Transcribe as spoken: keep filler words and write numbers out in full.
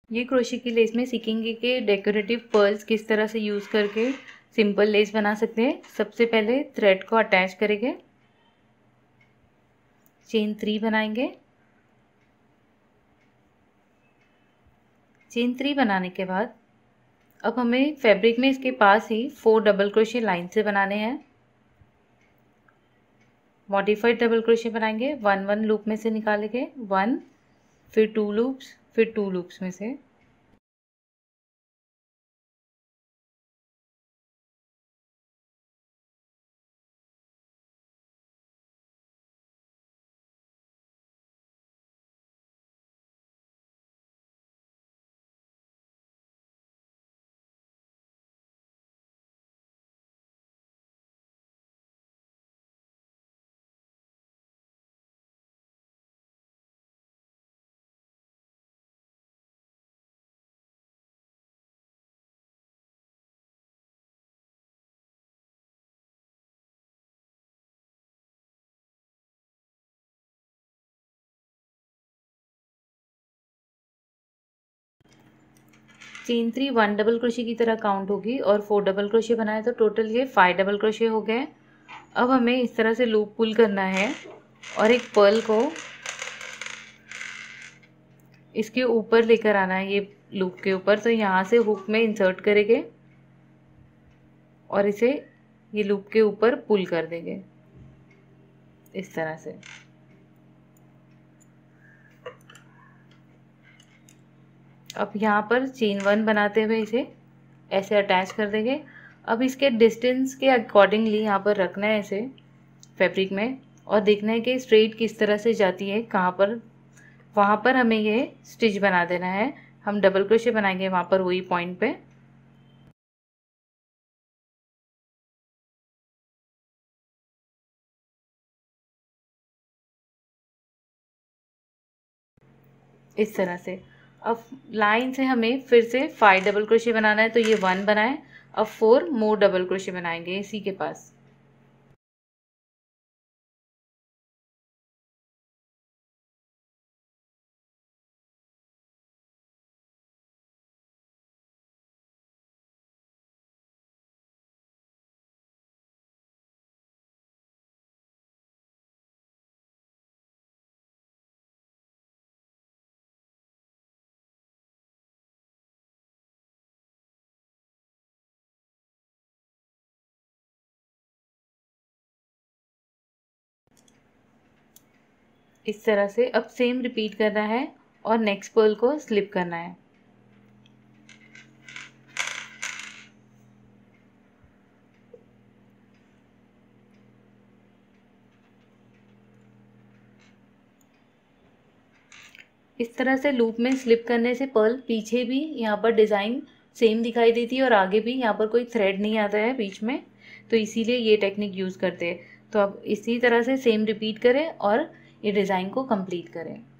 ये क्रोशे की लेस में सीखेंगे कि डेकोरेटिव पर्ल्स किस तरह से यूज़ करके सिंपल लेस बना सकते हैं। सबसे पहले थ्रेड को अटैच करेंगे, चेन थ्री बनाएंगे। चेन थ्री बनाने के बाद अब हमें फैब्रिक में इसके पास ही फोर डबल क्रोशे लाइन से बनाने हैं। मॉडिफाइड डबल क्रोशे बनाएंगे, वन वन लूप में से निकालेंगे, वन, फिर टू लूप्स, फिर टू लूप्स में से। Chain three one double crochet की तरह काउंट होगी और फोर डबल क्रोशे बनाए तो टोटल ये फाइव डबल क्रोशे हो गए। अब हमें इस तरह से लूप पुल करना है और एक पर्ल को इसके ऊपर लेकर आना है, ये लूप के ऊपर। तो यहाँ से हुक में इंसर्ट करेंगे और इसे ये लूप के ऊपर पुल कर देंगे इस तरह से। अब यहाँ पर चेन वन बनाते हुए इसे ऐसे अटैच कर देंगे। अब इसके डिस्टेंस के अकॉर्डिंगली यहाँ पर रखना है इसे फैब्रिक में और देखना है कि स्ट्रेट किस तरह से जाती है, कहाँ पर, वहाँ पर हमें ये स्टिच बना देना है। हम डबल क्रोशे बनाएंगे वहाँ पर वही पॉइंट पे। इस तरह से अब लाइन से हमें फिर से फाइव डबल क्रोशे बनाना है, तो ये वन बनाए। अब फोर मोर डबल क्रोशे बनाएंगे इसी के पास। इस तरह से अब सेम रिपीट करना है और नेक्स्ट पर्ल को स्लिप करना है। इस तरह से लूप में स्लिप करने से पर्ल पीछे भी यहाँ पर डिज़ाइन सेम दिखाई देती है और आगे भी यहाँ पर कोई थ्रेड नहीं आता है बीच में, तो इसीलिए ये टेक्निक यूज़ करते हैं। तो अब इसी तरह से सेम रिपीट करें और ये डिज़ाइन को कंप्लीट करें।